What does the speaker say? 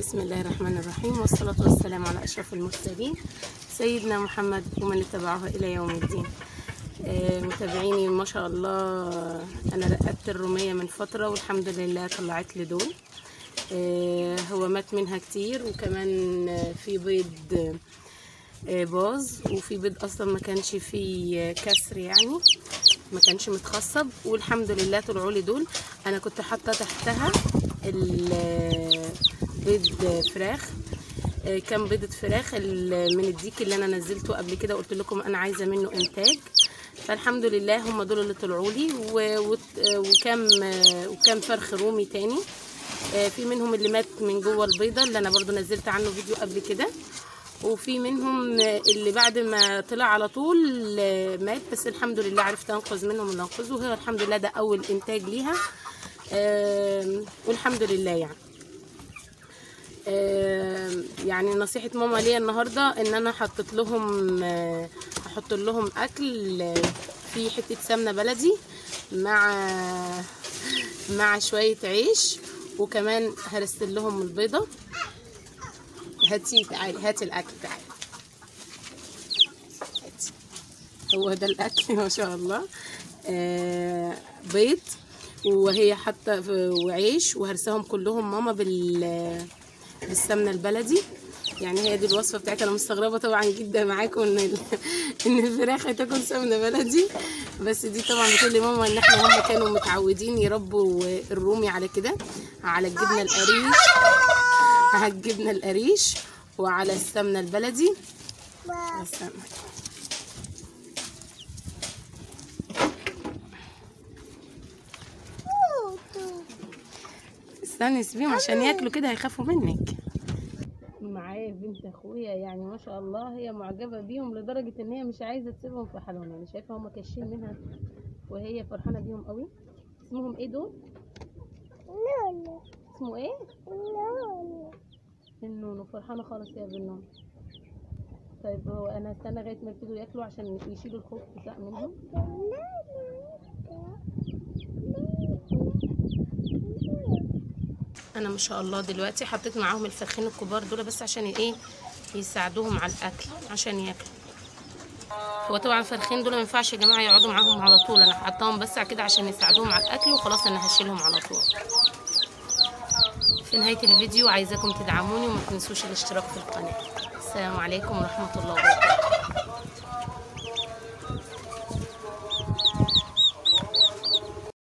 بسم الله الرحمن الرحيم، والصلاة والسلام على أشرف المرسلين سيدنا محمد ومن اتبعه إلى يوم الدين. متابعيني ما شاء الله، أنا رقدت الرومية من فترة والحمد لله طلعت لي دول. هو مات منها كتير، وكمان في بيض باظ، وفي بيض أصلا ما كانش فيه كسر، يعني ما كانش متخصب، والحمد لله طلعوا لي دول. أنا كنت حاطة تحتها بيض فراخ، كان بيضة فراخ من الديك اللي انا نزلته قبل كده، قلت لكم انا عايزه منه انتاج. فالحمد لله هم دول اللي طلعوا لي، وكام فرخ رومي تاني. في منهم اللي مات من جوه البيضه اللي انا برضو نزلت عنه فيديو قبل كده، وفي منهم اللي بعد ما طلع على طول مات، بس الحمد لله عرفت انقذ منهم اللي انقذه. وهي الحمد لله ده اول انتاج ليها، والحمد لله. يعني نصيحة ماما ليا النهاردة ان انا هحط لهم اكل في حتة سمنة بلدي مع شوية عيش، وكمان هرسل لهم البيضة. تعالي هاتي الاكل، تعالي. هو ده الاكل ما شاء الله. بيض وهي حاطه وعيش، وهرسهم كلهم ماما بالسمنه البلدي. يعني هي دي الوصفه بتاعتها. انا مستغربه طبعا جدا معاكم ان الفراخ هتاكل سمنه بلدي، بس دي طبعا بتقول لي ماما ان هم كانوا متعودين يربوا الرومي على كده، على الجبنه القريش وعلى السمنه البلدي. استني سيبيهم عشان ياكلوا كده، هيخافوا منك. معايا بنت اخويا، يعني ما شاء الله هي معجبه بيهم لدرجه ان هي مش عايزه تسيبهم في حالهم. يعني شايفه هم كاشين منها وهي فرحانه بيهم قوي. اسمهم ايه دول؟ نونو. اسمه ايه؟ نونو. النونو. فرحانه خالص يا بنونو. طيب هو انا هستنى لغايه ما يبتدوا ياكلوا عشان يشيلوا الخوف بتاع منهم. انا ما شاء الله دلوقتي حطيت معاهم الفرخين الكبار دول بس عشان يساعدوهم على الاكل عشان ياكلوا. هو طبعا الفرخين دول ما ينفعش يا جماعه يقعدوا معاهم على طول، انا حطاهم بس كده عشان يساعدوهم على الاكل وخلاص. انا هشيلهم على طول. في نهايه الفيديو عايزاكم تدعموني وما تنسوش الاشتراك في القناه. السلام عليكم ورحمه الله وبركاته.